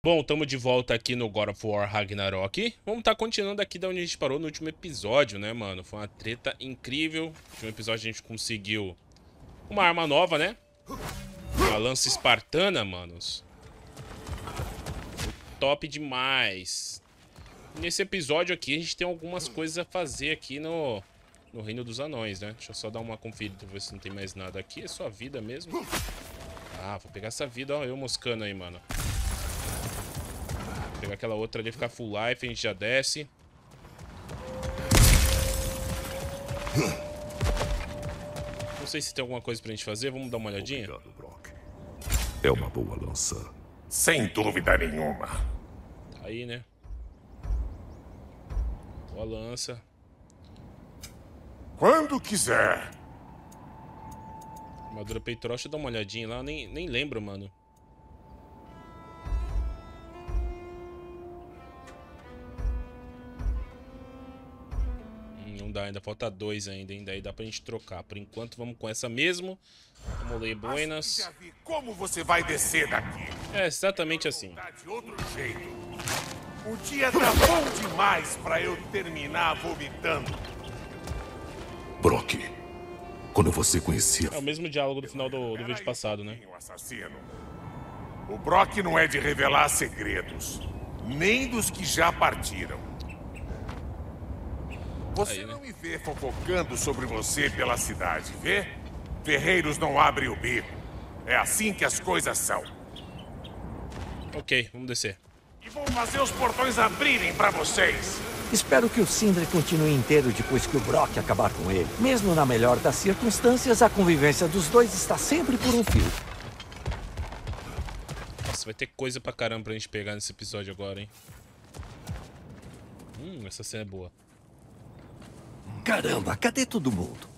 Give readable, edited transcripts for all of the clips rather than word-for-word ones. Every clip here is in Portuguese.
Bom, estamos de volta aqui no God of War Ragnarok. Vamos estar continuando aqui da onde a gente parou no último episódio, né, mano? Foi uma treta incrível. No último episódio a gente conseguiu uma arma nova, né? Uma lança espartana, manos. Top demais. Nesse episódio aqui a gente tem algumas coisas a fazer aqui no Reino dos Anões, né? Deixa eu só dar uma conferida pra ver se não tem mais nada aqui. É só vida mesmo. Ah, vou pegar essa vida, ó. Eu moscando aí, mano. Vou pegar aquela outra ali, ficar full life, a gente já desce. Não sei se tem alguma coisa pra gente fazer, vamos dar uma olhadinha? Obrigado, Brok. É uma boa lança. Sem dúvida nenhuma. Tá aí, né? Boa lança. Quando quiser. Armadura peitoral, deixa eu dar uma olhadinha lá, eu nem lembro, mano. Não dá, ainda falta 2 ainda, hein? Daí dá pra gente trocar. Por enquanto vamos com essa mesmo. Vamos ler buenas. Já vi como você vai descer daqui. É exatamente assim. Tá de outro jeito. O dia tá bom demais pra eu terminar vomitando. Brok, quando você conhecia... É o mesmo diálogo do final do vídeo passado, né? Assassino. O Brok não é de revelar segredos. Nem dos que já partiram. Você Aí, né? não me vê fofocando sobre você pela cidade, vê? Ferreiros não abrem o bico. É assim que as coisas são. Ok, vamos descer. E vou fazer os portões abrirem pra vocês. Espero que o Sindri continue inteiro depois que o Brok acabar com ele. Mesmo na melhor das circunstâncias, a convivência dos dois está sempre por um fio. Nossa, vai ter coisa pra caramba pra gente pegar nesse episódio agora, hein? Essa cena é boa. Caramba, cadê todo mundo?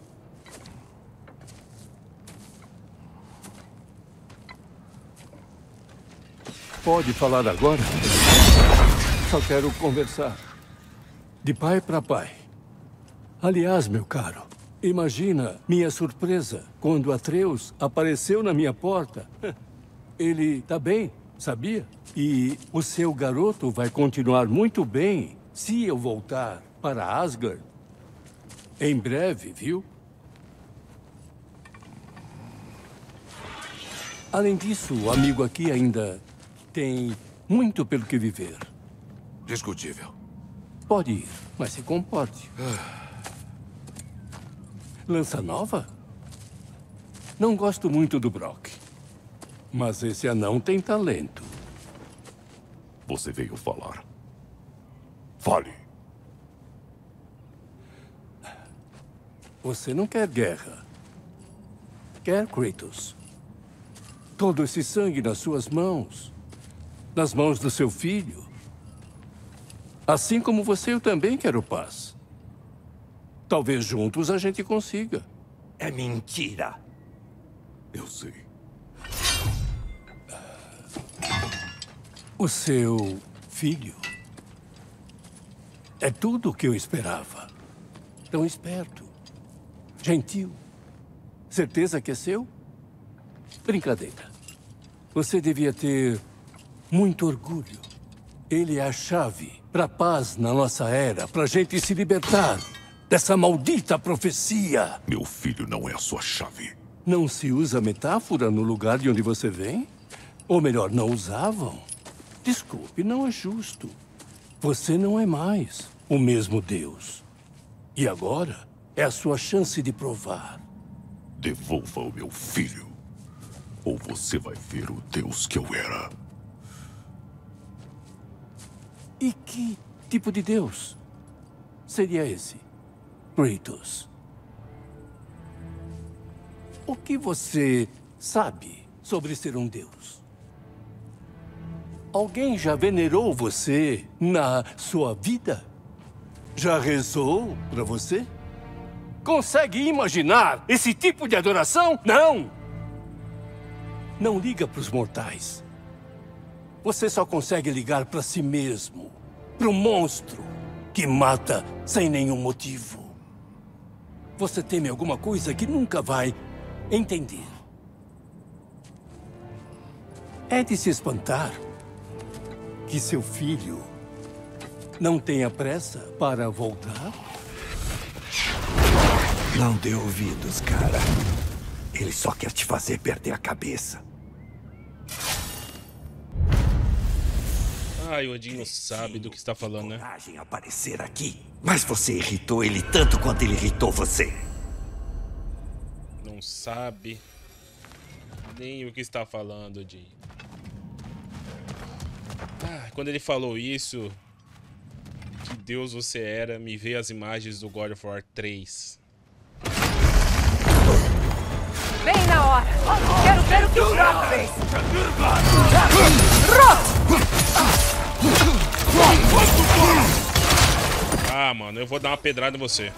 Pode falar agora? Só quero conversar. De pai para pai. Aliás, meu caro, imagina minha surpresa quando Atreus apareceu na minha porta. Ele tá bem, sabia? E o seu garoto vai continuar muito bem se eu voltar para Asgard. Em breve, viu? Além disso, o amigo aqui ainda tem muito pelo que viver. Discutível. Pode ir, mas se comporte. Lança nova? Não gosto muito do Brok. Mas esse anão tem talento. Você veio falar. Fale. Você não quer guerra. Quer Kratos. Todo esse sangue nas suas mãos. Nas mãos do seu filho. Assim como você, eu também quero paz. Talvez juntos a gente consiga. É mentira. Eu sei. O seu filho é tudo o que eu esperava. Tão esperto, gentil. Certeza que é seu? Brincadeira. Você devia ter muito orgulho. Ele é a chave para a paz na nossa era, para a gente se libertar dessa maldita profecia. Meu filho não é a sua chave. Não se usa metáfora no lugar de onde você vem? Ou melhor, não usavam? Desculpe, não é justo. Você não é mais o mesmo Deus. E agora é a sua chance de provar. Devolva o meu filho. Ou você vai ver o Deus que eu era. E que tipo de Deus seria esse? Kratos. O que você sabe sobre ser um Deus? Alguém já venerou você na sua vida? Já rezou para você? Consegue imaginar esse tipo de adoração? Não! Não liga para os mortais. Você só consegue ligar para si mesmo. Para um monstro que mata sem nenhum motivo. Você teme alguma coisa que nunca vai entender. É de se espantar. que seu filho não tenha pressa para voltar? Não dê ouvidos, cara. Ele só quer te fazer perder a cabeça. Ai, o Odin não sabe do que está falando, né? Coragem aparecer aqui. Mas você irritou ele tanto quanto ele irritou você. Não sabe nem o que está falando, Odin. Ah, quando ele falou isso, que Deus você era, me veio as imagens do God of War 3. Bem na hora. Quero ver o que o Brock fez. Ah, mano, eu vou dar uma pedrada em você.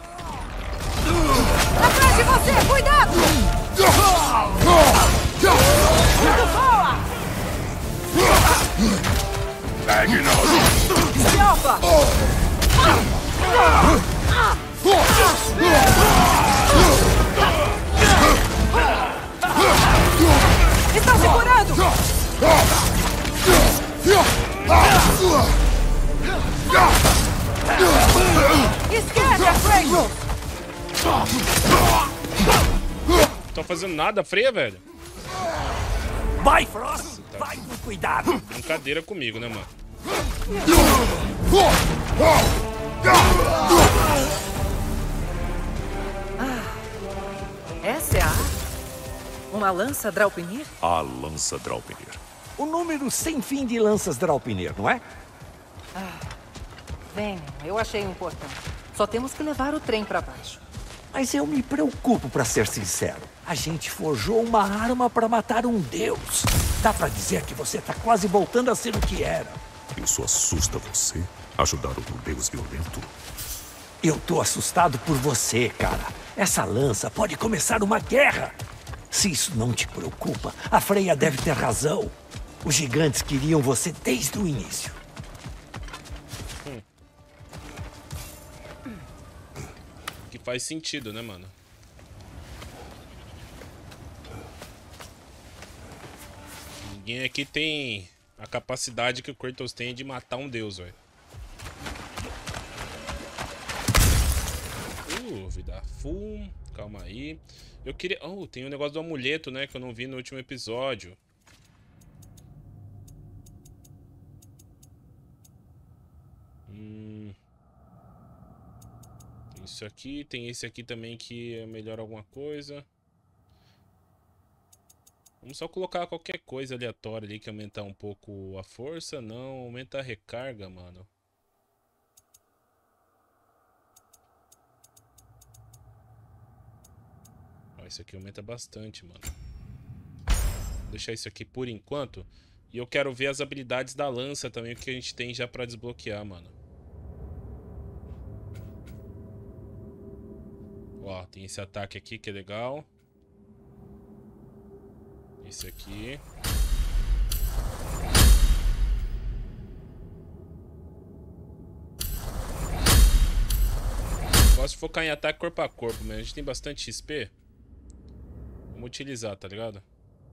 Atrás de você, cuidado! Voa! Pegue não. Selva! Estão segurando! Esquerda, Frank! Não tô fazendo nada, Freya, velho. Vai, Frost! Vai com cuidado! Brincadeira comigo, né, mano? Essa é a... Uma lança Draupnir? A lança Draupnir. O número sem fim de lanças Draupnir, não é? Venham, eu achei importante. Só temos que levar o trem pra baixo. Mas eu me preocupo, pra ser sincero. A gente forjou uma arma pra matar um deus. Dá pra dizer que você tá quase voltando a ser o que era. Isso assusta você? Ajudar outro deus violento? Eu tô assustado por você, cara. Essa lança pode começar uma guerra. Se isso não te preocupa, a Freya deve ter razão. Os gigantes queriam você desde o início. Que faz sentido, né, mano? Ninguém aqui tem a capacidade que o Kratos tem de matar um deus, velho. Vida full. Calma aí. Eu queria... Oh, tem um negócio do amuleto, né? Que eu não vi no último episódio. Isso aqui. Tem esse aqui também que melhora alguma coisa. Vamos só colocar qualquer coisa aleatória ali que aumentar um pouco a força. Não, aumenta a recarga, mano. Isso aqui aumenta bastante, mano. Vou deixar isso aqui por enquanto. E eu quero ver as habilidades da lança também, que a gente tem já pra desbloquear, mano. Ó, tem esse ataque aqui que é legal. Esse aqui. Gosto de focar em ataque corpo a corpo, mas a gente tem bastante XP. Vamos utilizar, tá ligado?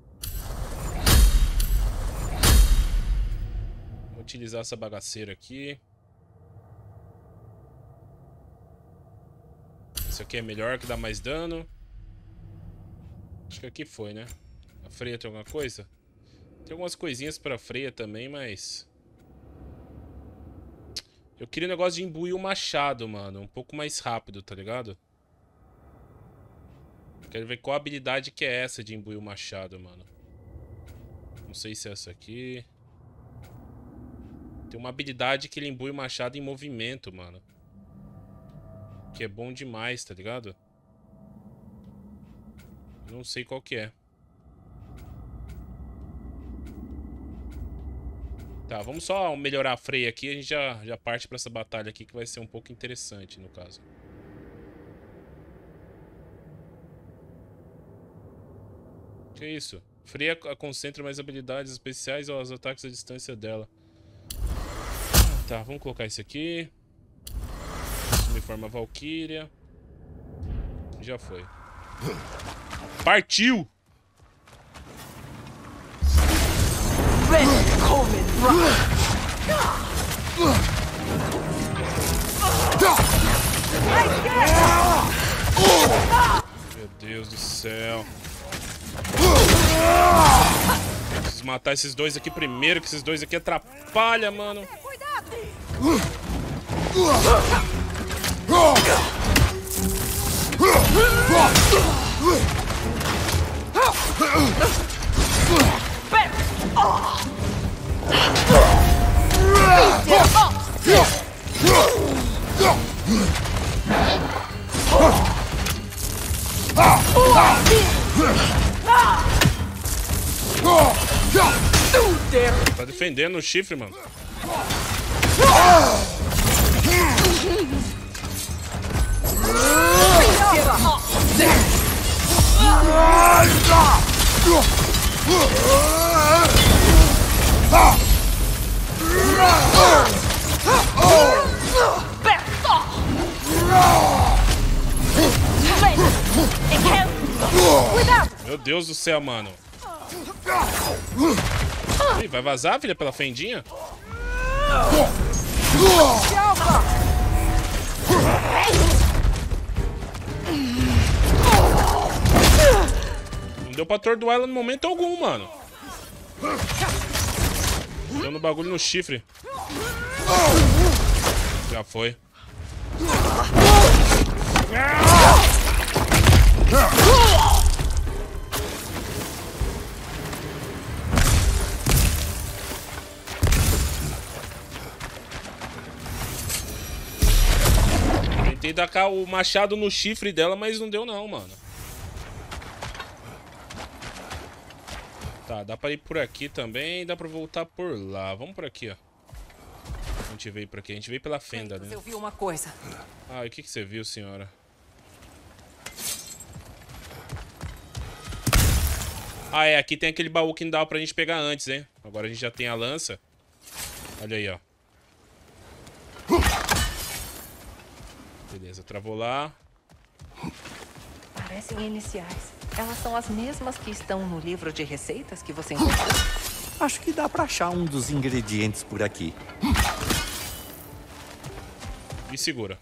Vou utilizar essa bagaceira aqui. Isso aqui é melhor, que dá mais dano. Acho que aqui foi, né? A Freya tem alguma coisa? Tem algumas coisinhas pra Freya também, mas... Eu queria um negócio de imbuir o machado, mano. Um pouco mais rápido, tá ligado? Quero ver qual habilidade que é essa de imbuir o machado, mano. Não sei se é essa aqui. Tem uma habilidade que ele imbui o machado em movimento, mano. Que é bom demais, tá ligado? Não sei qual que é. Tá, vamos só melhorar a Freya aqui. A gente já parte pra essa batalha aqui que vai ser um pouco interessante, no caso. Que isso? Freya concentra mais habilidades especiais aos ataques à distância dela. Tá, vamos colocar isso aqui. Uniforme Valkyria. Já foi. Partiu! Meu Deus do céu. Preciso matar esses dois aqui primeiro, que esses dois aqui atrapalham, mano. Tá defendendo o chifre, mano. Meu Deus do céu, mano. Ih, vai vazar, filha, pela fendinha? Não deu pra atordoar ela no momento algum, mano. Deu no bagulho no chifre. Já foi. Tentei dar o machado no chifre dela, mas não deu não, mano. Tá, dá pra ir por aqui também, dá pra voltar por lá. Vamos por aqui, ó. A gente veio por aqui, a gente veio pela fenda, né? Eu vi uma coisa. Ah, e o que você viu, senhora? Ah, é, aqui tem aquele baú que não dava pra gente pegar antes, hein? Agora a gente já tem a lança. Olha aí, ó. Beleza, travou lá. Parecem iniciais. Elas são as mesmas que estão no livro de receitas que você encontrou? Acho que dá pra achar um dos ingredientes por aqui. Me segura.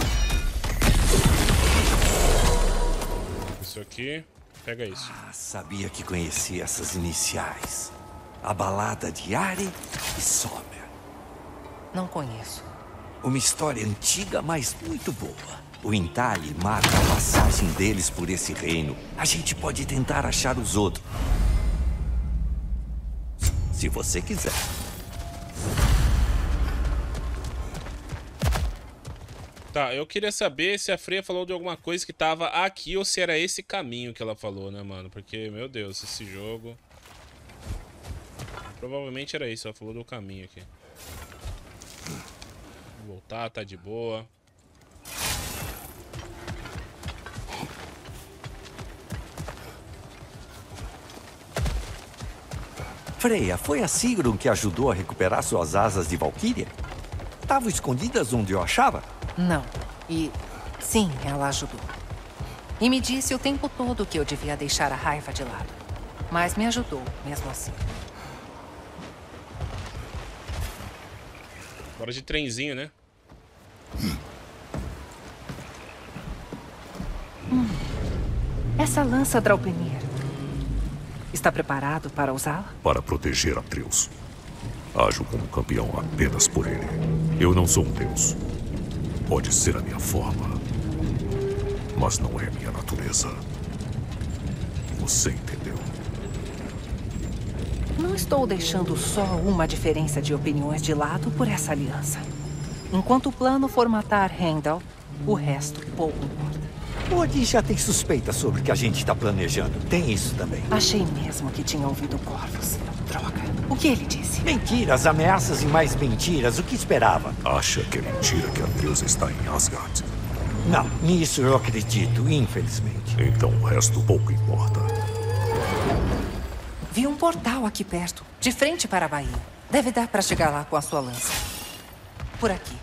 Isso aqui. Pega isso. Ah, sabia que conhecia essas iniciais. A balada de Ari e Sommer. Não conheço. Uma história antiga, mas muito boa. O entalhe marca a passagem deles por esse reino. A gente pode tentar achar os outros. Se você quiser. Tá, eu queria saber se a Freya falou de alguma coisa que tava aqui ou se era esse caminho que ela falou, né, mano? Porque, meu Deus, esse jogo... Provavelmente era isso, ela falou do caminho aqui. Vou voltar, tá de boa. Freya, foi a Sigrun que ajudou a recuperar suas asas de Valquíria? Estavam escondidas onde eu achava? Não. E sim, ela ajudou. E me disse o tempo todo que eu devia deixar a raiva de lado. Mas me ajudou, mesmo assim. Bora de trenzinho, né? Essa lança Draupnir. Está preparado para usá-la? Para proteger Atreus. Ajo como campeão apenas por ele. Eu não sou um deus. Pode ser a minha forma, mas não é minha natureza. Você entendeu? Não estou deixando só uma diferença de opiniões de lado por essa aliança. Enquanto o plano for matar Heimdall, o resto pouco importa. Odin já tem suspeita sobre o que a gente está planejando. Tem isso também. Achei mesmo que tinha ouvido corvos. Droga. O que ele disse? Mentiras, ameaças e mais mentiras. O que esperava? Acha que é mentira que Atreus está em Asgard? Não, nisso eu acredito, infelizmente. Então o resto pouco importa. Vi um portal aqui perto, de frente para a Baía. Deve dar para chegar lá com a sua lança. Por aqui.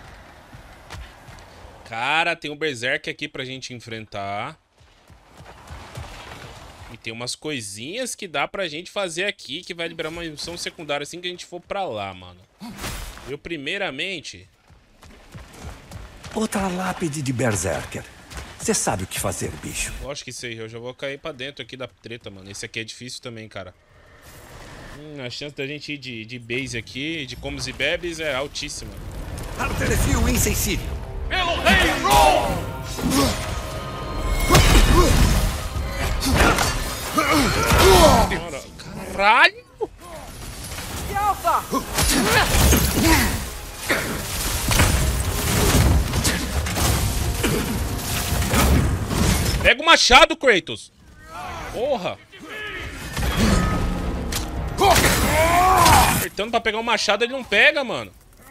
Cara, tem um Berserk aqui pra gente enfrentar. E tem umas coisinhas que dá pra gente fazer aqui, que vai liberar uma missão secundária assim que a gente for pra lá, mano. Eu, primeiramente... Outra lápide de Berserker. Você sabe o que fazer, bicho. Lógico que sei, eu já vou cair pra dentro aqui da treta, mano. Esse aqui é difícil também, cara. A chance da gente ir de base aqui, de comes e bebes, é altíssima. Artelefio insensível. Pelo Rei Ron! Caralho! Alpha! Pega o machado, Kratos! Porra! Apertando pra pegar o machado, ele não pega, mano.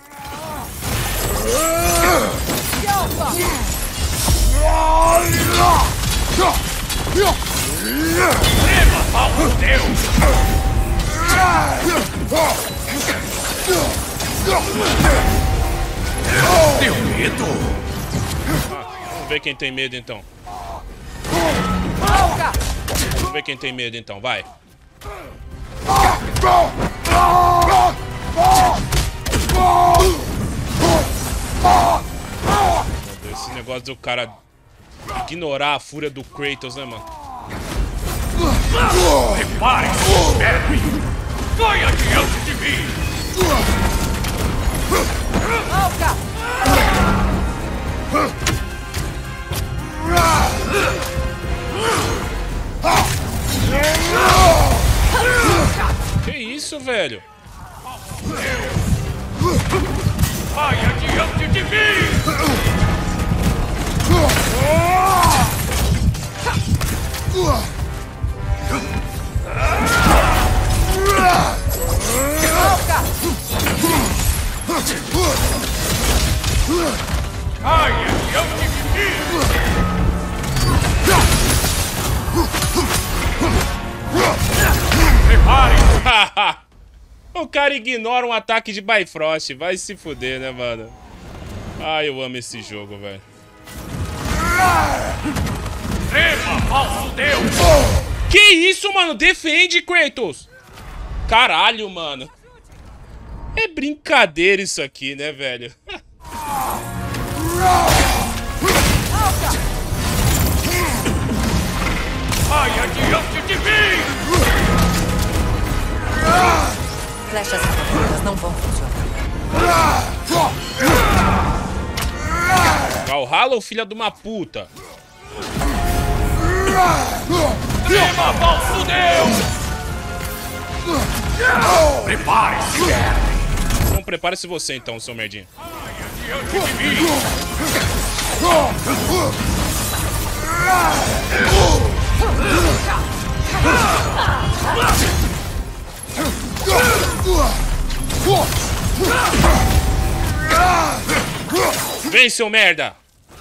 Deu medo? Vamos ver quem tem medo, então. Vamos ver quem tem medo, então. Vai. Esse negócio do cara ignorar a fúria do Kratos, né, mano? Prepare-se, Barry! Vai adiante de mim! Que isso, velho? Vai adiante de mim! Vai adiante de mim! Prepare-se! O cara ignora um ataque de Bifrost. Vai se fuder, né, mano? Ai, eu amo esse jogo, velho. Trema, falso Deus! Que isso, mano? Defende, Kratos! Caralho, mano. É brincadeira isso aqui, né, velho? Vai adiante de mim! Flechas sabotadas não vão funcionar. Valhalla ou filha de uma puta? Trema, falso Deus! Prepare-se, Barry! Então prepare-se você então, seu merdinho. Diante de mim! Vem, seu merda!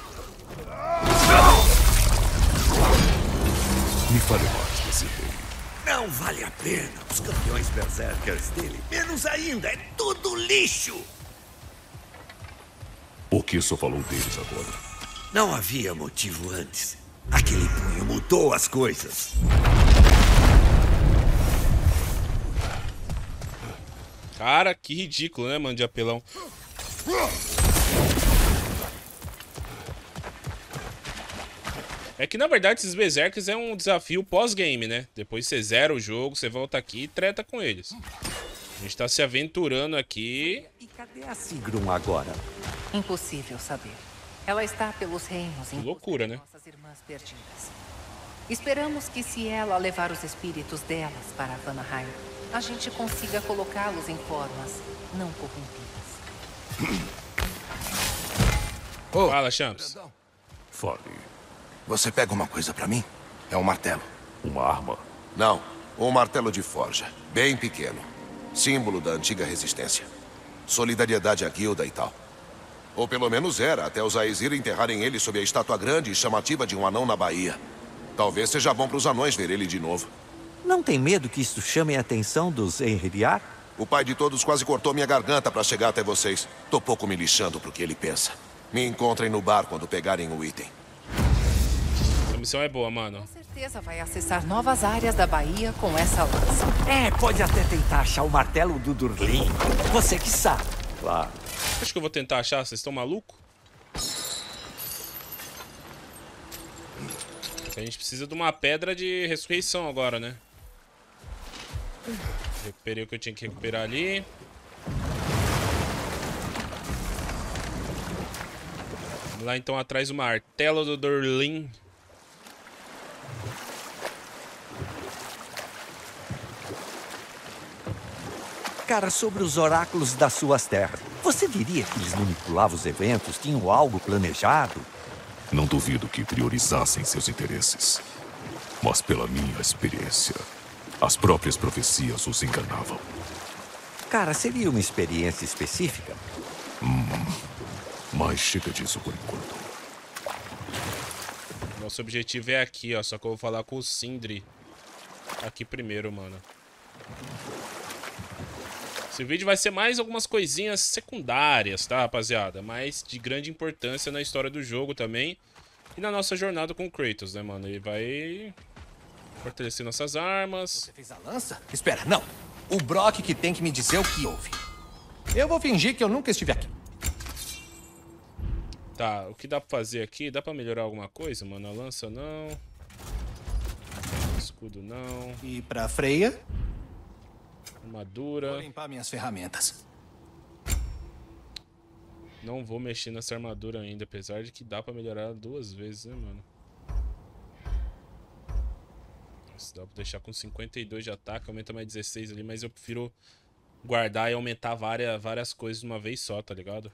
Me fale mais desse rei. Não vale a pena. Os campeões berserkers dele, menos ainda, é tudo lixo. Por que só falou deles agora? Não havia motivo antes. Aquele punho mudou as coisas. Cara, que ridículo, né, mano, de apelão. É que, na verdade, esses Berserkers é um desafio pós-game, né? Depois você zera o jogo, você volta aqui e treta com eles. A gente tá se aventurando aqui. E cadê a Sigrun agora? Impossível saber. Ela está pelos reinos em loucura, busca de né? nossas irmãs perdidas. Esperamos que se ela levar os espíritos delas para Vanaheim, a gente consiga colocá-los em formas não corrompidas. Fala, Champs. Fale. Você pega uma coisa pra mim? É um martelo. Uma arma? Não, um martelo de forja. Bem pequeno. Símbolo da antiga resistência. Solidariedade à guilda e tal. Ou pelo menos era, até os Aesir enterrarem ele sob a estátua grande e chamativa de um anão na Bahia. Talvez seja bom para os anões ver ele de novo. Não tem medo que isso chame a atenção dos Enriar? O pai de todos quase cortou minha garganta para chegar até vocês. Tô pouco me lixando pro que ele pensa. Me encontrem no bar quando pegarem o item. missão é boa, mano. Com certeza vai acessar novas áreas da Bahia com essa lança. Pode até tentar achar o martelo do Durlin. Você que sabe, claro. Acho que eu vou tentar achar, vocês estão malucos? A gente precisa de uma pedra de ressurreição agora, né? Recuperei o que eu tinha que recuperar ali. Vamos lá então atrás do martelo do Durlin. Cara, sobre os oráculos das suas terras, você diria que eles manipulavam os eventos, tinham algo planejado? Não duvido que priorizassem seus interesses. Mas pela minha experiência, as próprias profecias os enganavam. Cara, seria uma experiência específica? Mas chega disso por enquanto. Nosso objetivo é aqui, ó. Só que eu vou falar com o Sindri aqui primeiro, mano. Esse vídeo vai ser mais algumas coisinhas secundárias, tá, rapaziada? Mas de grande importância na história do jogo também. E na nossa jornada com o Kratos, né, mano? Ele vai fortalecer nossas armas. Você fez a lança? Espera, não. O Brock que tem que me dizer o que houve. Eu vou fingir que eu nunca estive aqui. Tá, o que dá pra fazer aqui? Dá pra melhorar alguma coisa, mano? A lança não. Escudo não. E pra Freya? Armadura. Vou limpar minhas ferramentas. Não vou mexer nessa armadura ainda, apesar de que dá pra melhorar 2 vezes, né, mano? Isso dá pra deixar com 52 de ataque, aumenta mais 16 ali, mas eu prefiro guardar e aumentar várias coisas de uma vez só, tá ligado?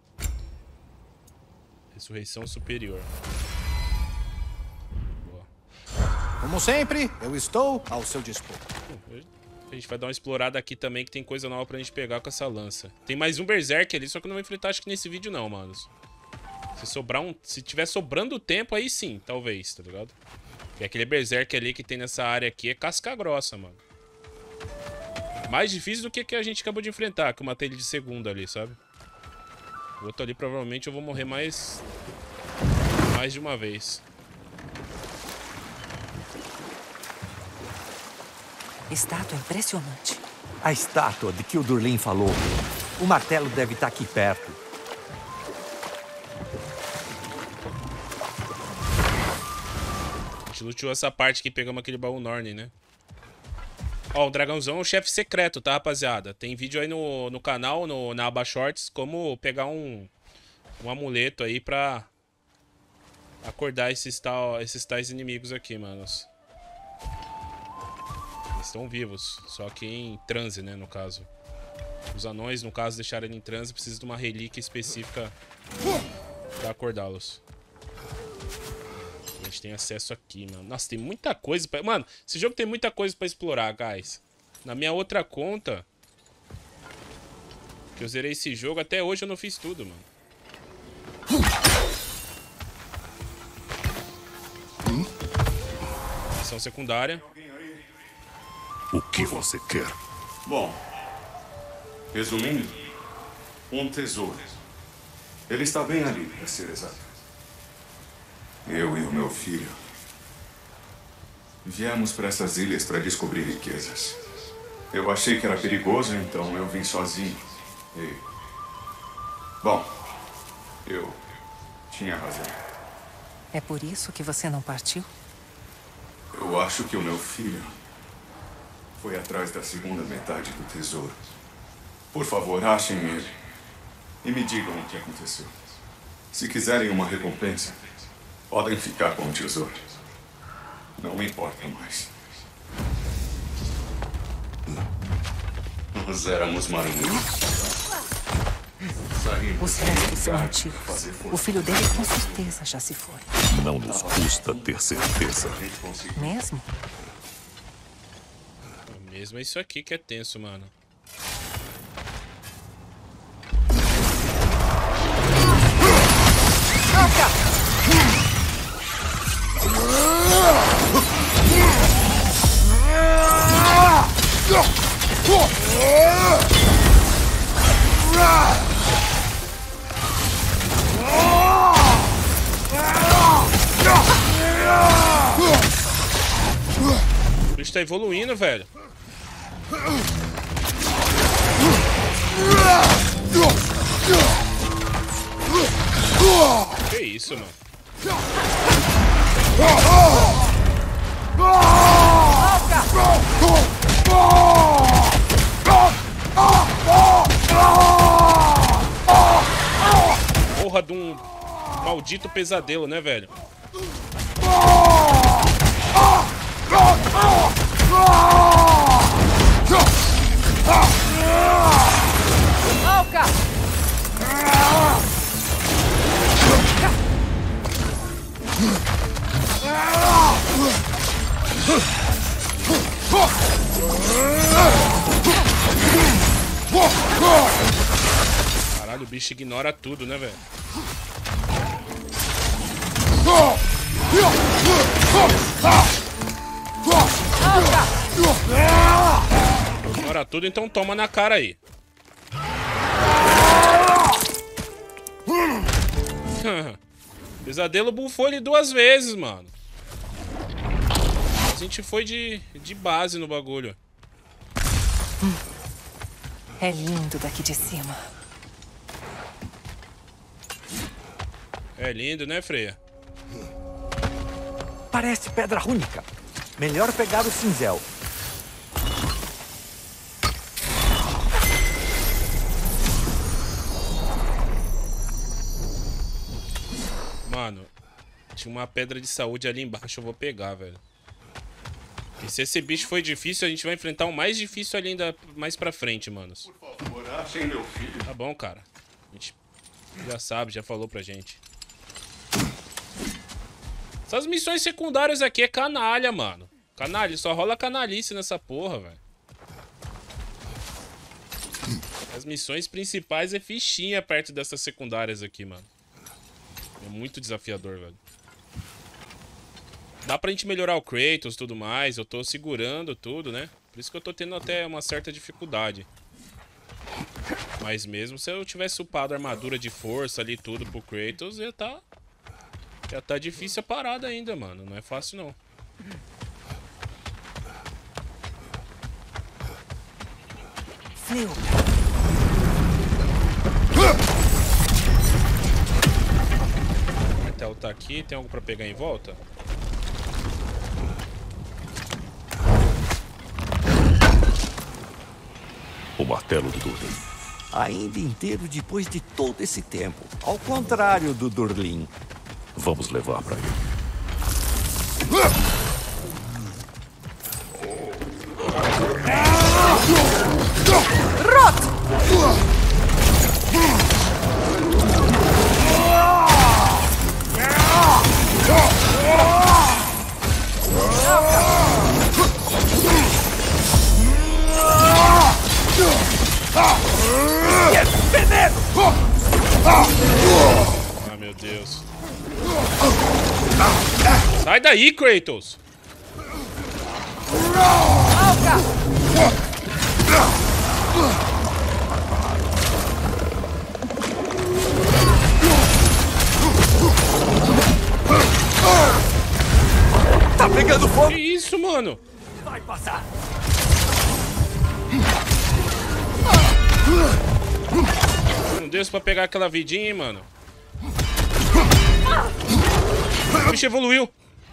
Ressurreição superior. Boa. Como sempre, eu estou ao seu dispor. A gente vai dar uma explorada aqui também, que tem coisa nova pra gente pegar com essa lança. Tem mais um Berserk ali, só que eu não vou enfrentar acho que nesse vídeo não, manos. Se tiver sobrando tempo, aí sim, talvez, tá ligado? E aquele Berserk ali que tem nessa área aqui é casca grossa, mano. Mais difícil do que a gente acabou de enfrentar, que eu matei ele de segunda ali, sabe? O outro ali provavelmente eu vou morrer mais de uma vez. Estátua impressionante. A estátua de que o Durlin falou. O martelo deve estar aqui perto. A gente luteou essa parte aqui, pegamos aquele baú Norne, né? Ó, o dragãozão é o chefe secreto, tá, rapaziada? Tem vídeo aí no canal, na aba Shorts, como pegar um amuleto aí pra acordar esses tais inimigos aqui, manos. Eles estão vivos, só que em transe, né, no caso. Os anões, no caso, deixaram ele em transe, precisa de uma relíquia específica pra acordá-los. A gente tem acesso aqui, mano. Nossa, tem muita coisa pra... Mano, esse jogo tem muita coisa pra explorar, guys. Na minha outra conta, que eu zerei esse jogo, até hoje eu não fiz tudo, mano. Missão secundária. O que você quer? Bom, resumindo, um tesouro. Ele está bem ali, para ser exato. Eu e o meu filho viemos para essas ilhas para descobrir riquezas. Eu achei que era perigoso, então eu vim sozinho. E... bom, eu tinha razão. É por isso que você não partiu? Eu acho que o meu filho foi atrás da segunda metade do tesouro. Por favor, achem ele e me digam o que aconteceu. Se quiserem uma recompensa, podem ficar com o tesouro. Não me importa mais. Nós éramos marinheiros. Os restos são antigos. O filho dele com certeza já se foi. Não nos custa ter certeza. Mesmo? Mesmo é isso aqui que é tenso, mano. bicho tá evoluindo, velho. Que isso, mano? Porra de um maldito pesadelo, né, velho? Caralho, o bicho ignora tudo, né, velho? Ignora tudo, então toma na cara aí. Pesadelo bufou ele 2 vezes, mano. A gente foi de base no bagulho. É lindo daqui de cima. É lindo, né, Freya? Parece pedra rúnica. Melhor pegar o cinzel. Mano, tinha uma pedra de saúde ali embaixo, eu vou pegar, velho. E se esse bicho foi difícil, a gente vai enfrentar o mais difícil ali ainda mais pra frente, manos. Por favor, achem meu filho. Tá bom, cara. A gente já sabe, já falou pra gente. Essas missões secundárias aqui é canalha, mano. Canalha, só rola canalice nessa porra, velho. As missões principais é fichinha perto dessas secundárias aqui, mano. É muito desafiador, velho. Dá pra gente melhorar o Kratos e tudo mais. Eu tô segurando tudo, né? Por isso que eu tô tendo até uma certa dificuldade. Mas mesmo se eu tivesse upado a armadura de força ali tudo pro Kratos, já tá difícil a parada ainda, mano. Não é fácil, não. Frio. O martelo tá aqui. Tem algo pra pegar em volta? O martelo do Durlin. Ainda inteiro depois de todo esse tempo. Ao contrário do Durlin. Vamos levar para ele. Ah, meu Deus. Sai daí, Kratos! Tá pegando fogo! Que isso, mano? Vai passar! Não deu pra pegar aquela vidinha, hein, mano? O bicho evoluiu.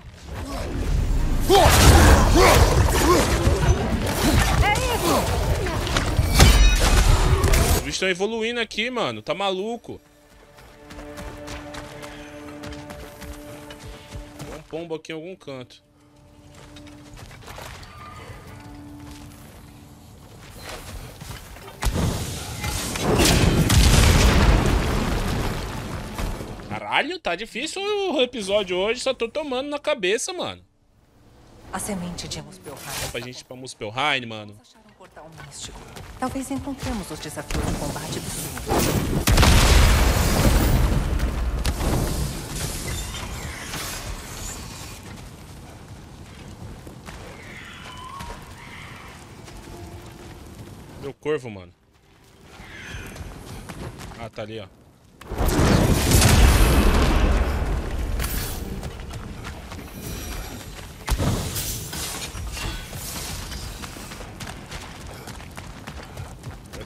Os bichos estão evoluindo aqui, mano. Tá maluco. Tem um pombo aqui em algum canto. Caralho, tá difícil o episódio hoje. Só tô tomando na cabeça, mano. A semente de Muspelheim. Dá pra gente ir pra Muspelheim, mano. Achar um portal místico. Talvez encontremos os desafios de combate do sul. Meu corvo, mano. Ah, tá ali, ó.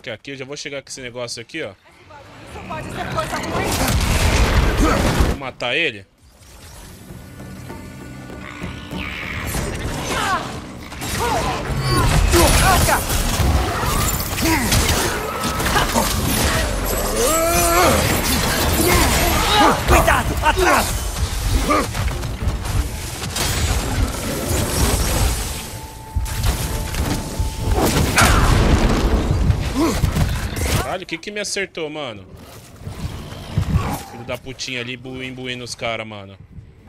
que é aqui. Eu já vou chegar com esse negócio aqui, ó. Isso pode ser coisa ruim. Vou matar ele. Cuidado, atrás! Caralho, o que me acertou, mano? Filho da putinha ali imbuindo os caras, mano.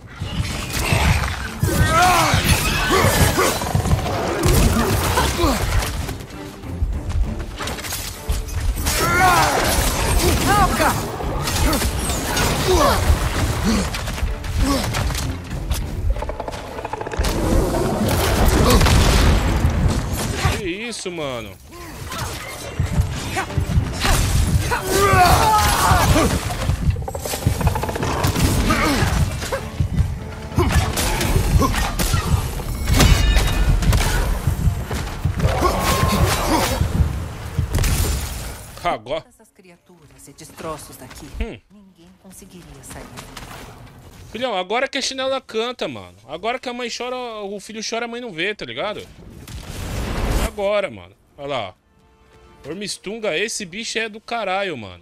Que isso, mano? Agora. Essas criaturas e destroços daqui, ninguém conseguiria sair. Filhão, agora que a chinela canta, mano. Agora que a mãe chora, o filho chora, a mãe não vê, tá ligado? Agora, mano. Olha lá. Ormistunga, esse bicho é do caralho, mano.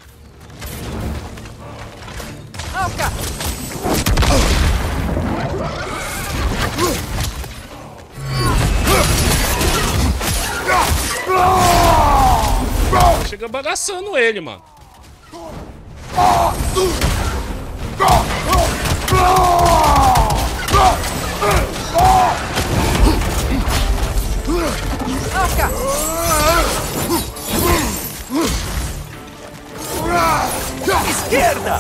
Chega bagaçando ele, mano. Esquerda!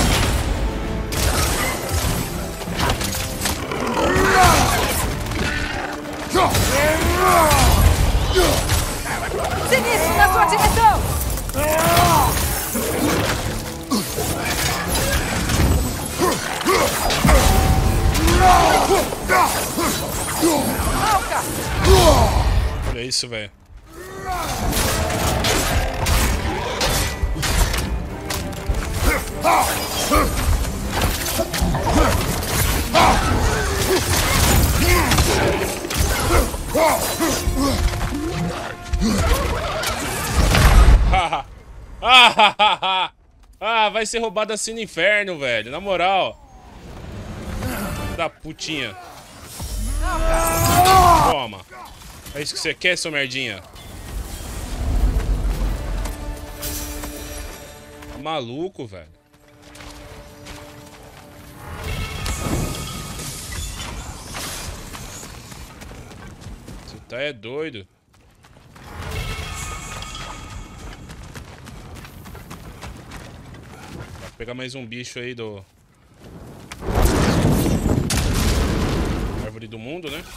Sinistro na sua direção! Olha isso, velho. Vai ser roubado assim no inferno, velho. Na moral. Da putinha. Toma. É isso que você quer, seu merdinha? Tá maluco, velho. Você tá é doido. Vou pegar mais um bicho aí do... Árvore do mundo, né?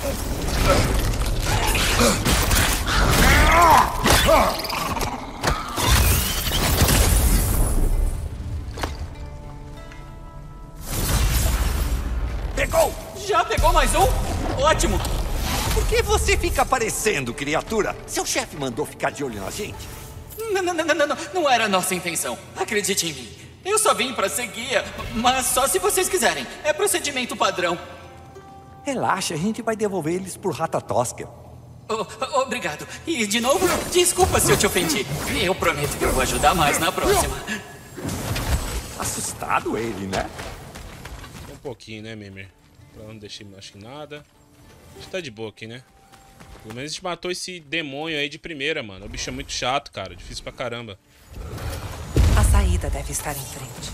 Pegou! Já pegou mais um? Ótimo! Por que você fica aparecendo, criatura? Seu chefe mandou ficar de olho na gente? Não era a nossa intenção. Acredite em mim. Eu só vim pra ser guia, mas só se vocês quiserem. É procedimento padrão. Relaxa, a gente vai devolver eles pro Ratatosca. Obrigado. E, de novo, desculpa se eu te ofendi. Eu prometo que eu vou ajudar mais na próxima. Assustado ele, né? Um pouquinho, né, Mimir? Pra não deixar, acho que nada. A gente tá de boa aqui, né? Pelo menos a gente matou esse demônio aí de primeira, mano. O bicho é muito chato, cara. Difícil pra caramba. A saída deve estar em frente.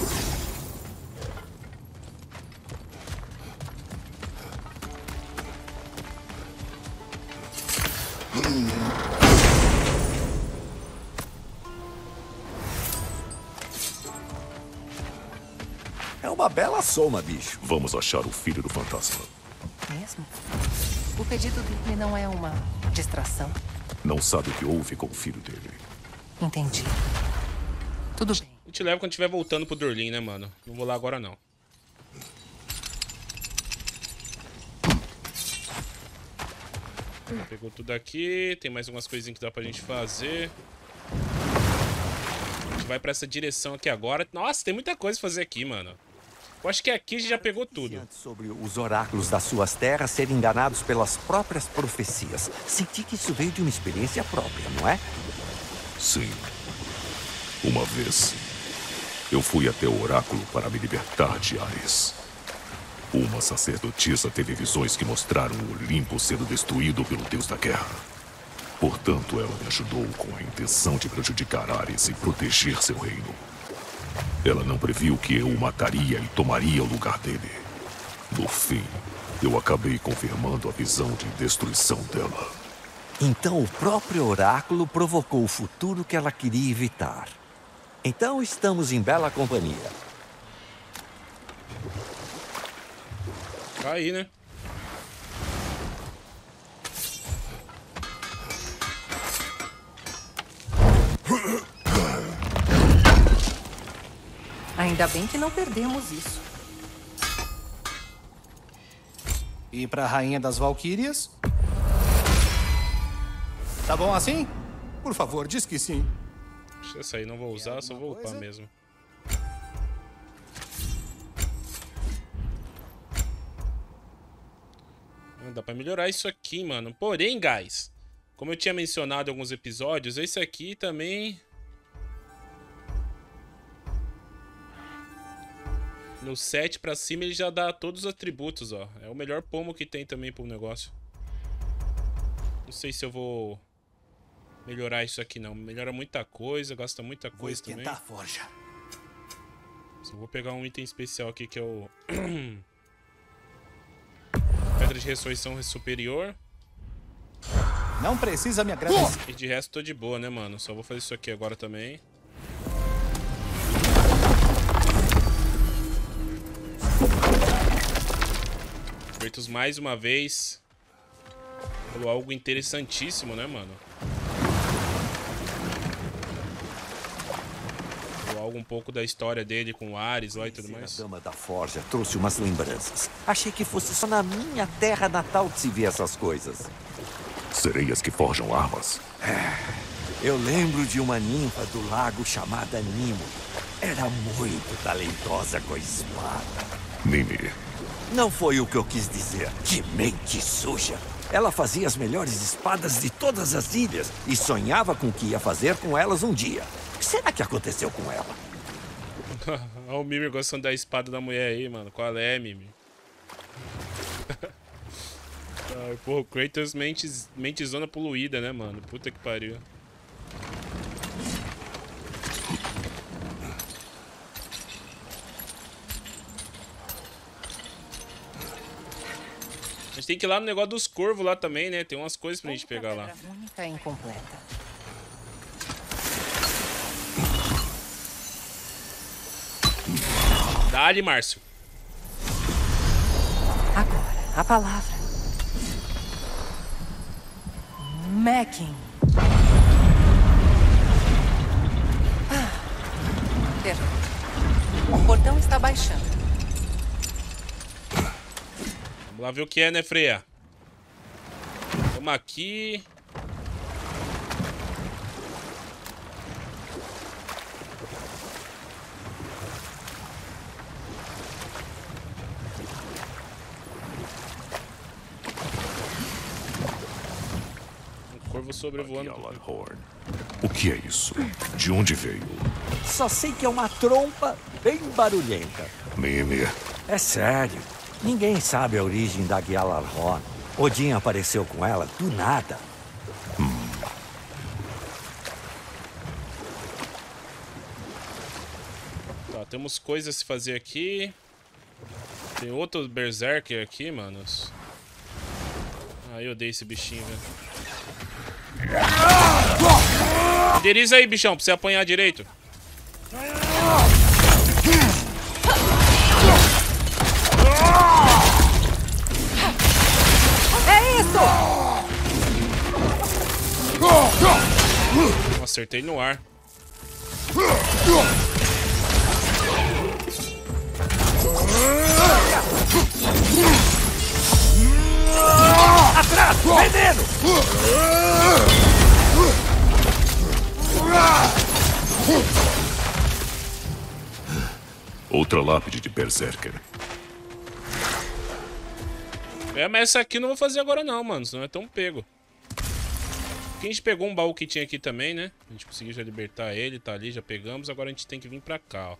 É uma bela soma, bicho. Vamos achar o filho do fantasma. Mesmo? O pedido dele não é uma distração. Não sabe o que houve com o filho dele. Entendi. Tudo bem. A gente leva quando estiver voltando pro Durlin, né, mano? Não vou lá agora, não. Pegou tudo aqui. Tem mais algumas coisinhas que dá pra gente fazer. A gente vai pra essa direção aqui agora. Nossa, tem muita coisa pra fazer aqui, mano. Eu acho que aqui a gente já pegou tudo. Sobre os oráculos das suas terras serem enganados pelas próprias profecias. Senti que isso veio de uma experiência própria, não é? Sim. Uma vez, eu fui até o oráculo para me libertar de Ares. Uma sacerdotisa teve visões que mostraram o Olimpo sendo destruído pelo deus da guerra. Portanto, ela me ajudou com a intenção de prejudicar Ares e proteger seu reino. Ela não previu que eu o mataria e tomaria o lugar dele. No fim, eu acabei confirmando a visão de destruição dela. Então o próprio oráculo provocou o futuro que ela queria evitar. Então estamos em bela companhia. Tá aí, né? Ainda bem que não perdemos isso. E pra Rainha das Valquírias? Tá bom assim? Por favor, diz que sim. Essa aí não vou usar, só vou upar mesmo. Dá pra melhorar isso aqui, mano. Porém, guys, como eu tinha mencionado em alguns episódios, esse aqui também... No 7 pra cima ele já dá todos os atributos, ó. É o melhor pomo que tem também pro negócio. Não sei se eu vou melhorar isso aqui, não. Melhora muita coisa, gasta muita coisa também. Vou esquentar a forja. Só vou pegar um item especial aqui que é o... Pedra de ressurreição superior. Não precisa me agradecer. E de resto tô de boa, né, mano? Só vou fazer isso aqui agora também. Kratos mais uma vez falou algo interessantíssimo, né, mano? Falou algo um pouco da história dele com o Ares lá e tudo mais. A Dama da Forja trouxe umas lembranças. Achei que fosse só na minha terra natal que se vê essas coisas. Sereias que forjam armas. Eu lembro de uma ninfa do lago chamada Nimo. Era muito talentosa com a espada. Mimi. Não foi o que eu quis dizer. Que mente suja. Ela fazia as melhores espadas de todas as ilhas e sonhava com o que ia fazer com elas um dia. O que será que aconteceu com ela? Olha o Mimi gostando da espada da mulher aí, mano. Qual é, Mimi? Ai, porra, o Kratos mentezona poluída, né, mano? Puta que pariu. A gente tem que ir lá no negócio dos corvos lá também, né? Tem umas coisas pra gente pegar lá. Única e incompleta. Dá-lhe, Márcio. Agora, a palavra. Mekin. Perfeito. O portão está baixando. Vamos lá ver o que é, né, Freya? Vamos aqui. Um corvo sobrevoando. O que é isso? De onde veio? Só sei que é uma trompa bem barulhenta. Mimi. É sério. Ninguém sabe a origem da Gjallarhorn. Odin apareceu com ela do nada. Tá, temos coisas a se fazer aqui. Tem outro Berserker aqui, manos. Ah, eu odeio esse bichinho, velho. Renderiza aí, bichão, pra você apanhar direito. É isso! Acertei no ar. Atrás! Veneno! Outra lápide de Berserker. É, mas essa aqui eu não vou fazer agora não, mano. Senão é tão pego. Aqui a gente pegou um baú que tinha aqui também, né? A gente conseguiu já libertar ele, tá ali, já pegamos. Agora a gente tem que vir pra cá, ó.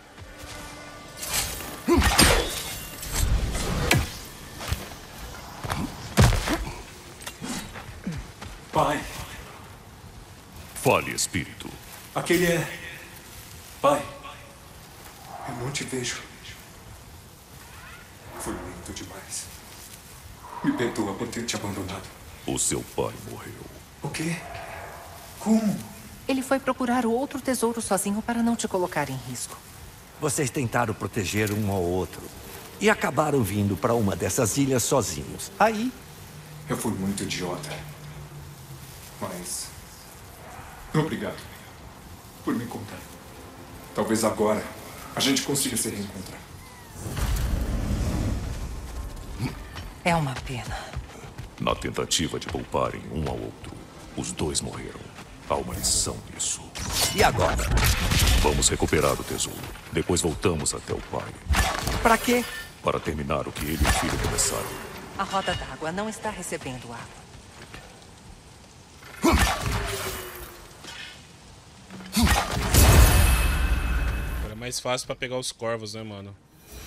Pai. Fale, espírito. Aquele é... Pai. Eu não te vejo. Foi muito demais. Me perdoa por ter te abandonado. O seu pai morreu. O quê? Como? Ele foi procurar o outro tesouro sozinho para não te colocar em risco. Vocês tentaram proteger um ao outro e acabaram vindo para uma dessas ilhas sozinhos. Aí... Eu fui muito idiota. Mas... Obrigado por me contar. Talvez agora a gente consiga se reencontrar. É uma pena. Na tentativa de pouparem um ao outro, os dois morreram. Há uma lição nisso. E agora? Vamos recuperar o tesouro. Depois voltamos até o pai. Pra quê? Para terminar o que ele e o filho começaram. A roda d'água não está recebendo água. Agora é mais fácil pra pegar os corvos, né, mano?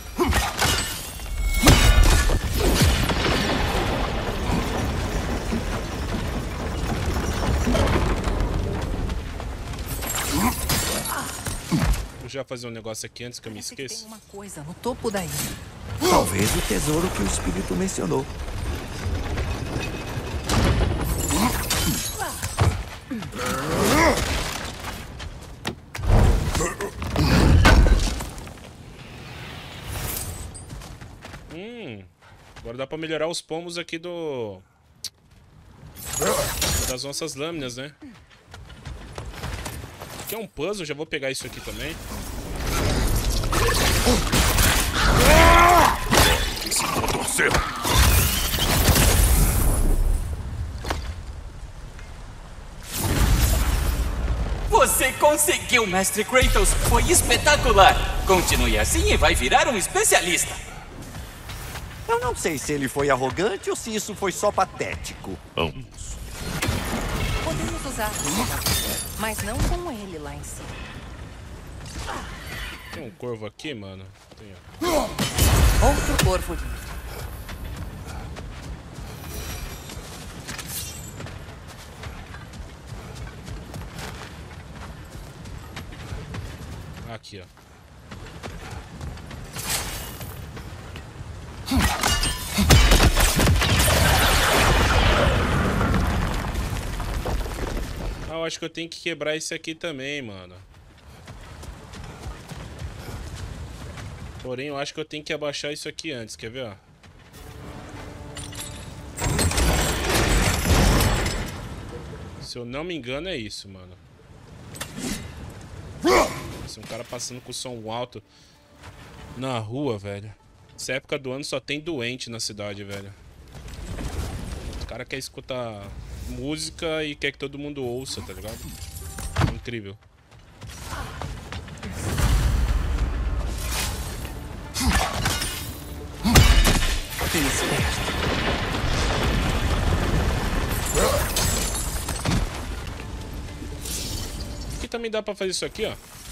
Vou já fazer um negócio aqui antes que eu me esqueça. Tem uma coisa no topo da ilha. Talvez o tesouro que o espírito mencionou. Agora dá pra melhorar os pomos aqui das nossas lâminas, né? Aqui é um puzzle, já vou pegar isso aqui também. Esse contorcer. Você conseguiu, Mestre Kratos! Foi espetacular! Continue assim e vai virar um especialista! Eu não sei se ele foi arrogante ou se isso foi só patético. Ambos. Podemos usar, mas não com ele lá em cima. Tem um corvo aqui, mano? Tem, ó. Outro corvo livre. Aqui, ó. Ah, eu acho que eu tenho que quebrar esse aqui também, mano. Porém, eu acho que eu tenho que abaixar isso aqui antes, quer ver, ó? Se eu não me engano, é isso, mano. Nossa, um cara passando com som alto na rua, velho. Essa época do ano só tem doente na cidade, velho. O cara quer escutar música e quer que todo mundo ouça, tá ligado? Incrível. Aqui também dá pra fazer isso aqui, ó.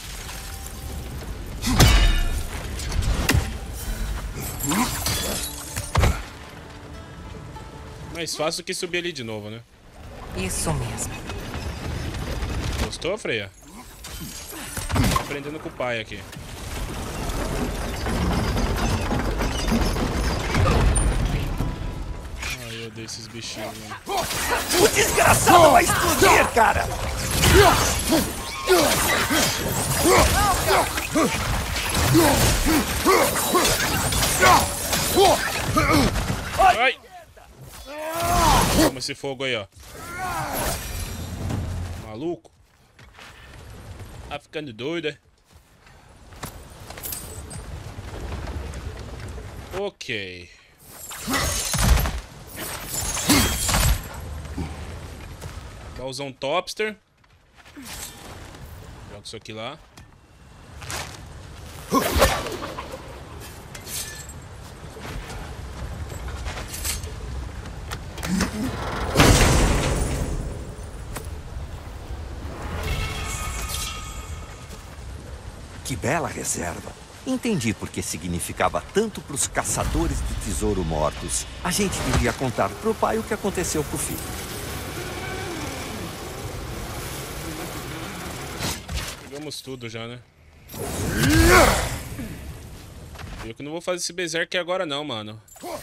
Mais fácil do que subir ali de novo, né? Isso mesmo. Gostou, Freya? Tô aprendendo com o pai aqui. Ai, eu odeio esses bichinhos, mano. O desgraçado vai explodir, cara! Ai! Toma esse fogo aí, ó. Maluco. Tá ficando doido, é? Ok. Vou usar um Topster. Joga isso aqui lá. Que bela reserva. Entendi porque significava tanto para os caçadores de tesouro mortos. A gente devia contar pro pai o que aconteceu com o filho. Pegamos tudo já, né? Eu que não vou fazer esse berserk agora não, mano.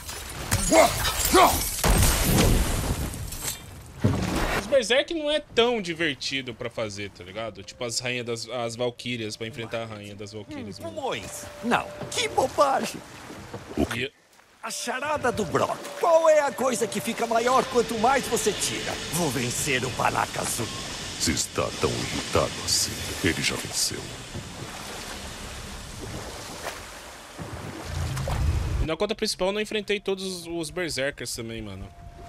Os berserk não é tão divertido pra fazer, tá ligado? Tipo as rainhas as valquírias, pra enfrentar a rainha das valquírias. Não, que bobagem. E... A charada do Brock. Qual é a coisa que fica maior quanto mais você tira? Vou vencer o Baraka Azul. Se está tão irritado assim, ele já venceu. E na conta principal eu não enfrentei todos os berserkers também, mano.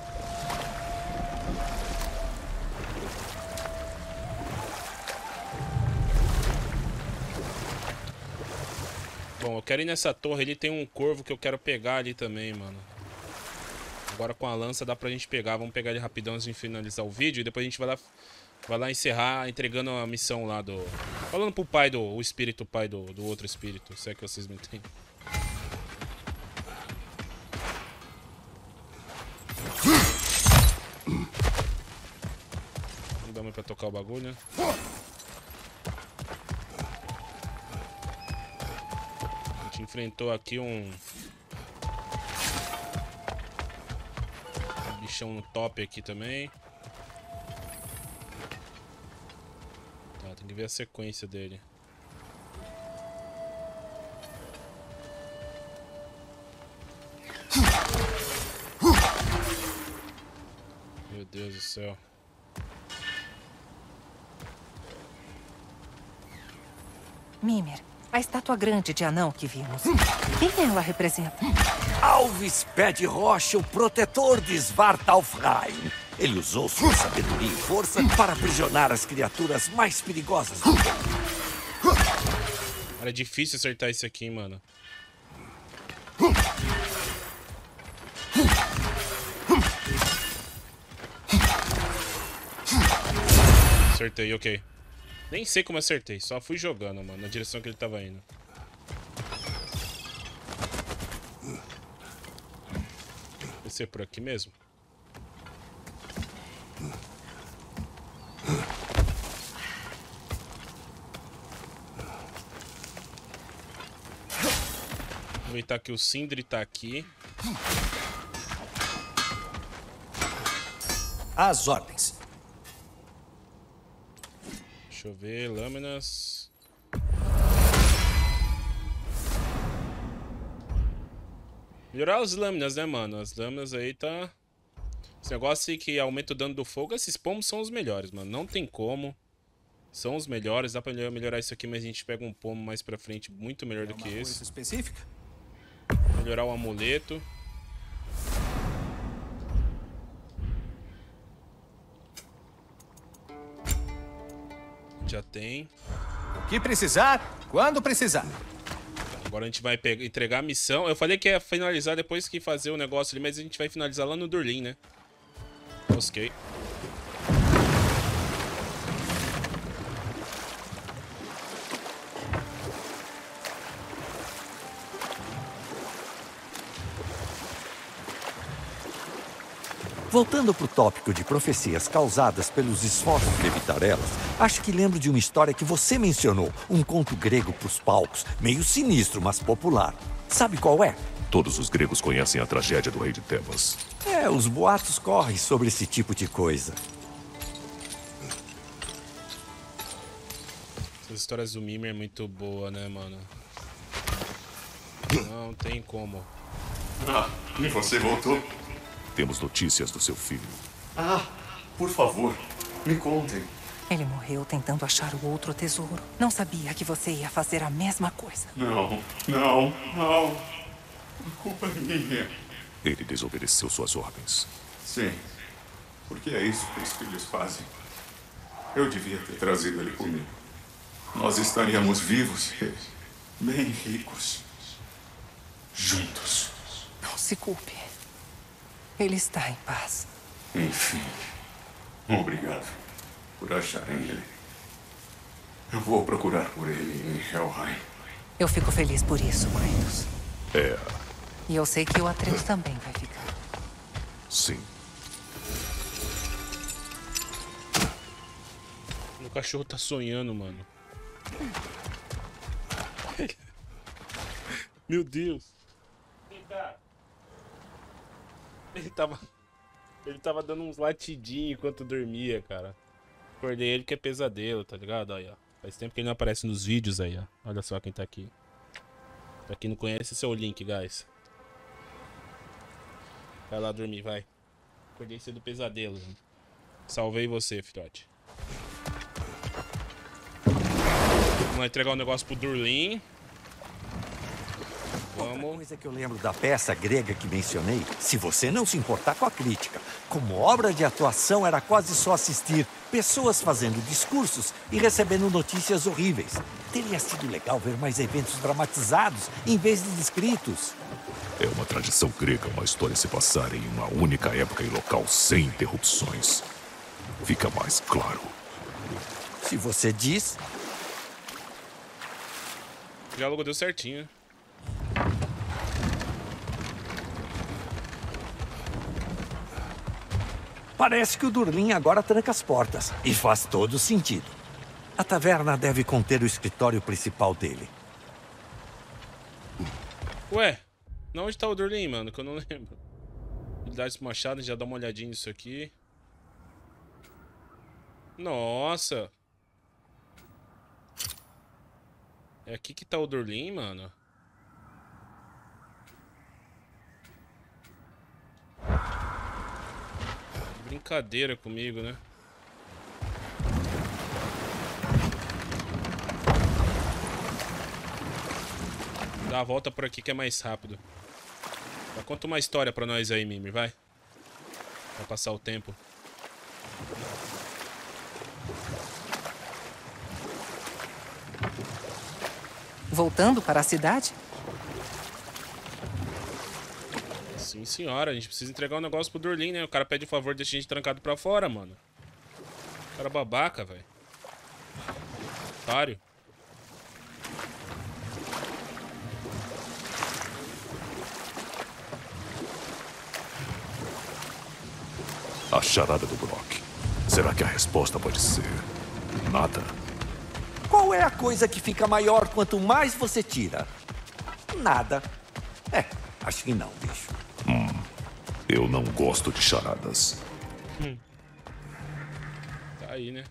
Bom, eu quero ir nessa torre, ele tem um corvo que eu quero pegar ali também, mano. Agora com a lança dá pra gente pegar, vamos pegar ele rapidão antes de finalizar o vídeo e depois a gente vai lá encerrar entregando a missão lá do... Falando pro pai o espírito pai do outro espírito, se é que vocês me entendem. Não dá mais pra tocar o bagulho, né? A gente enfrentou aqui um bichão no top aqui também. Tá, tem que ver a sequência dele. Meu Deus do céu. Mimir, a estátua grande de anão que vimos. Quem ela representa? Alvis Pé de Rocha, o protetor de Svartalfheim. Ele usou sua sabedoria e força para aprisionar as criaturas mais perigosas do mundo. Cara, é difícil acertar isso aqui, mano. Acertei, ok. Nem sei como acertei, só fui jogando, mano, na direção que ele tava indo. Vai ser por aqui mesmo? Aproveitar que o Sindri tá aqui. Às ordens. Deixa eu ver, lâminas. Melhorar as lâminas, né, mano? As lâminas aí tá... Esse negócio que aumenta o dano do fogo, esses pomos são os melhores, mano. Não tem como. São os melhores. Dá pra melhorar isso aqui, mas a gente pega um pomo mais pra frente muito melhor do que esse. Específica? Melhorar o amuleto. Já tem. O que precisar, quando precisar. Agora a gente vai entregar a missão. Eu falei que ia finalizar depois que fazer o negócio ali, mas a gente vai finalizar lá no Durlin, né? Ok. Voltando pro tópico de profecias causadas pelos esforços de evitar elas, acho que lembro de uma história que você mencionou, um conto grego pros palcos, meio sinistro, mas popular. Sabe qual é? Todos os gregos conhecem a tragédia do rei de Tebas. É, os boatos correm sobre esse tipo de coisa. Essas histórias do Mimir é muito boa, né, mano? Não tem como. Ah, e você voltou? Temos notícias do seu filho. Ah, por favor, me contem. Ele morreu tentando achar o outro tesouro. Não sabia que você ia fazer a mesma coisa. Não, não, não. A culpa é minha. Ele desobedeceu suas ordens. Sim, porque é isso que os filhos fazem. Eu devia ter trazido ele comigo. nós estaríamos vivos e bem ricos. Juntos. Não se culpe. Ele está em paz. Enfim. Obrigado por acharem ele. Eu vou procurar por ele em Helheim. Eu fico feliz por isso, Kratos. É, E eu sei que o Atreus também vai ficar. sim. O cachorro tá sonhando, mano. Meu Deus. Ele tava dando uns latidinhos enquanto dormia, cara. Acordei ele que é pesadelo, tá ligado? Aí, ó. Faz tempo que ele não aparece nos vídeos aí, ó. Olha só quem tá aqui. Pra quem não conhece, esse é o link, guys. Vai lá dormir, vai. Acordei cedo do pesadelo, mano. Salvei você, filhote. Vamos entregar um negócio pro Durlin. Outra Vamos. coisa que eu lembro da peça grega que mencionei, se você não se importar com a crítica, como obra de atuação era quase só assistir pessoas fazendo discursos e recebendo notícias horríveis. Teria sido legal ver mais eventos dramatizados em vez de descritos. É uma tradição grega uma história se passar em uma única época e local sem interrupções. Fica mais claro. Se você diz... O diálogo deu certinho, né? Parece que o Durlin agora tranca as portas. E faz todo sentido. A taverna deve conter o escritório principal dele. Ué, onde tá o Durlin, mano? Que eu não lembro. Habilidades pro machado, já dá uma olhadinha nisso aqui. Nossa. É aqui que tá o Durlin, mano. Brincadeira comigo, né? Dá a volta por aqui que é mais rápido. Conta uma história pra nós aí, Mimir, vai. Pra passar o tempo. Voltando para a cidade? Sim, senhora. A gente precisa entregar um negócio pro Durlin, né? O cara pede um favor, deixa a gente trancado pra fora, mano. Cara babaca, velho. Otário. A charada do Brock. Será que a resposta pode ser... nada? Qual é a coisa que fica maior quanto mais você tira? Nada. É, acho que não, bicho. Eu não gosto de charadas. Tá aí, né?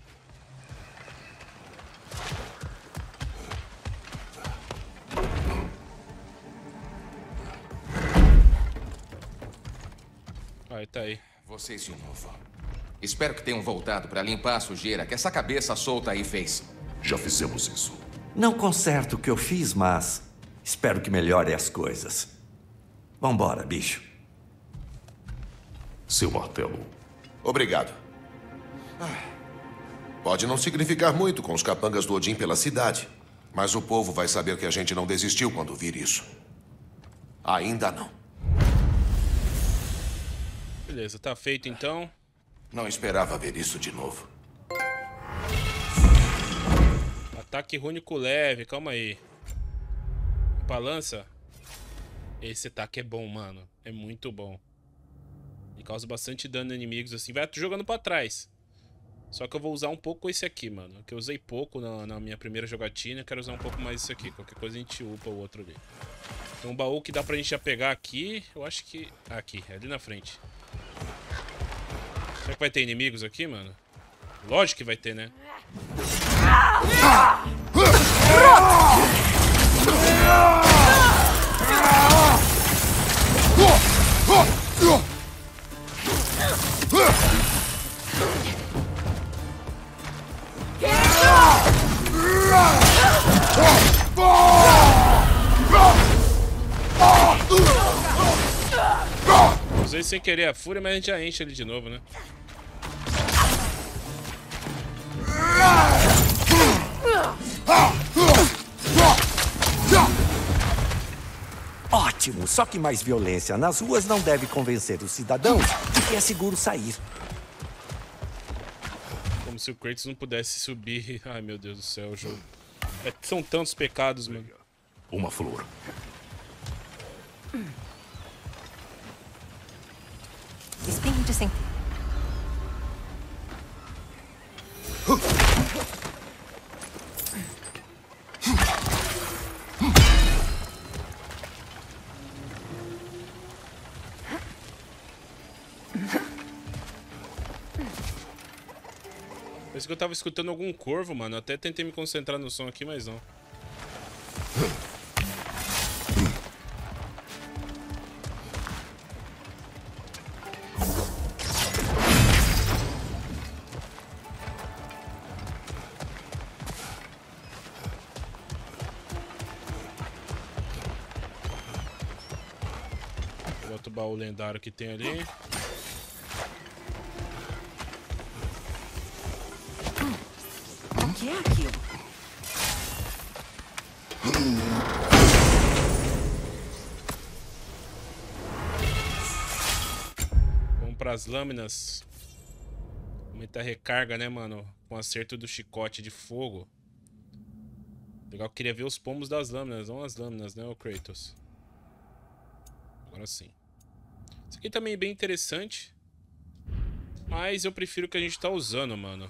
Aí, tá aí. Vocês de novo. Espero que tenham voltado para limpar a sujeira que essa cabeça solta aí fez. Já fizemos isso. Não conserto o que eu fiz, mas espero que melhore as coisas. Vambora, bicho. Seu martelo. Obrigado. Pode não significar muito com os capangas do Odin pela cidade, mas o povo vai saber que a gente não desistiu quando vir isso. Ainda não. Beleza, tá feito então. Não esperava ver isso de novo. Ataque rúnico leve, calma aí. Balança. Esse ataque é bom, mano. É muito bom. E causa bastante dano em inimigos, assim. Vai jogando pra trás. Só que eu vou usar um pouco esse aqui, mano. Que eu usei pouco na minha primeira jogatina. Eu quero usar um pouco mais esse aqui. Qualquer coisa a gente upa o outro ali. Tem um baú que dá pra gente já pegar aqui. Eu acho que... aqui, ali na frente. Será que vai ter inimigos aqui, mano? Lógico que vai ter, né? Usei sem querer a fúria, mas a gente já enche ele de novo, né? Ótimo, só que mais violência nas ruas não deve convencer os cidadãos de que é seguro sair. Como se o Kratos não pudesse subir. Ai, meu Deus do céu, o jogo. São tantos pecados, mano. Uma flor. Espinho de centeio. Parece que eu tava escutando algum corvo, mano. Eu até tentei me concentrar no som aqui, mas não. Bota o baú lendário que tem ali. O que é aquilo? Vamos pras lâminas. Aumentar a recarga, né, mano? Com acerto do chicote de fogo. Legal, eu queria ver os pomos das lâminas, não as lâminas, né, o Kratos? Agora sim. Isso aqui também é bem interessante. Mas eu prefiro o que a gente tá usando, mano.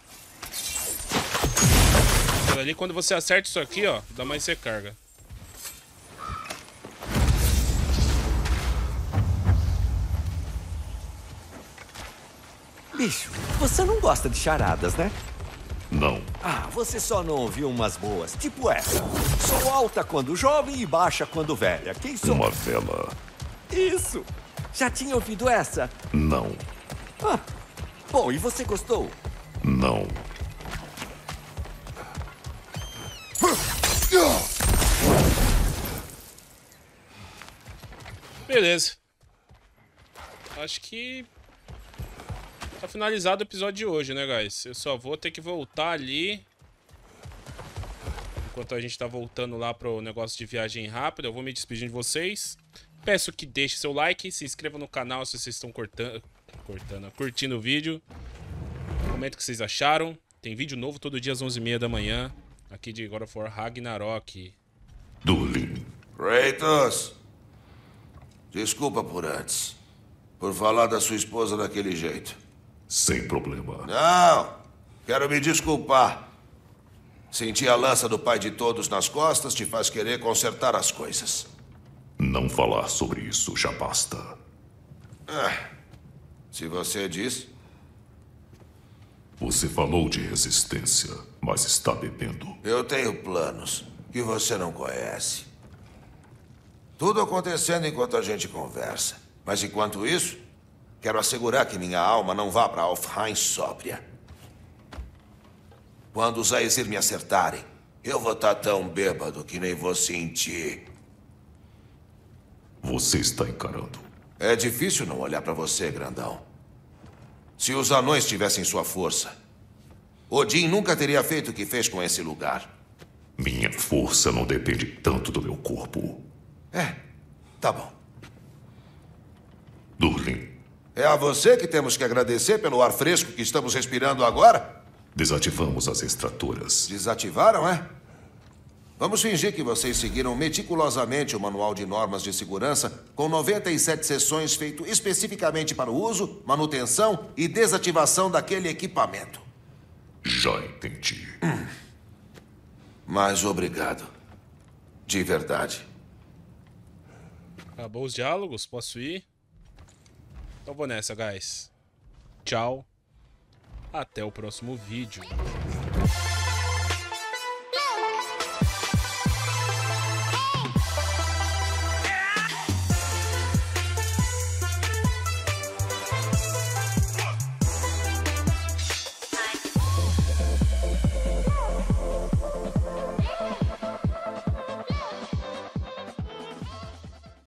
Ali, quando você acerta isso aqui, ó, dá mais recarga. Bicho, você não gosta de charadas, né? Não. Ah, você só não ouviu umas boas, tipo essa. Sou alta quando jovem e baixa quando velha. Quem sou? Uma vela. Isso! Já tinha ouvido essa? Não. Ah, bom, e você gostou? Não. Beleza. Acho que tá finalizado o episódio de hoje, né, guys? Eu só vou ter que voltar ali. Enquanto a gente tá voltando lá pro negócio de viagem rápida, eu vou me despedir de vocês. Peço que deixe seu like, se inscreva no canal se vocês estão curtindo o vídeo. Comenta o que vocês acharam. Tem vídeo novo todo dia às 11h30 da manhã. Aqui de God of War Ragnarok. Durlin. Kratos. Desculpa por antes. Por falar da sua esposa daquele jeito. Sem problema. Não. Quero me desculpar. Sentir a lança do pai de todos nas costas te faz querer consertar as coisas. Não falar sobre isso já basta. Se você diz. Você falou de resistência, mas está bebendo. Eu tenho planos que você não conhece. Tudo acontecendo enquanto a gente conversa. Mas enquanto isso, quero assegurar que minha alma não vá para Alfheim sóbria. Quando os Aesir me acertarem, eu vou estar tão bêbado que nem vou sentir. Você está encarando. É difícil não olhar para você, grandão. Se os anões tivessem sua força, Odin nunca teria feito o que fez com esse lugar. Minha força não depende tanto do meu corpo. Tá bom. Durlin. É a você que temos que agradecer pelo ar fresco que estamos respirando agora? Desativamos as extratoras. Desativaram, é? Vamos fingir que vocês seguiram meticulosamente o manual de normas de segurança com 97 sessões feito especificamente para o uso, manutenção e desativação daquele equipamento. Já entendi. Mas obrigado. De verdade. Acabou os diálogos? Posso ir? Então vou nessa, guys. Tchau. Até o próximo vídeo.